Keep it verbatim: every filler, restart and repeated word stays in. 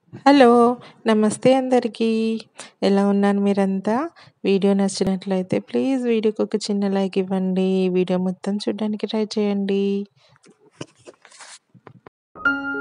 Hello! నమస్తే అందరికీ. ఎలా ఉన్నారు మీరంతా? వీడియో నచ్చినట్లయితే ప్లీజ్ వీడియోకి ఒక చిన్న లైక్ ఇవ్వండి. వీడియో మొత్తం చూడడానికి ట్రై చేయండి.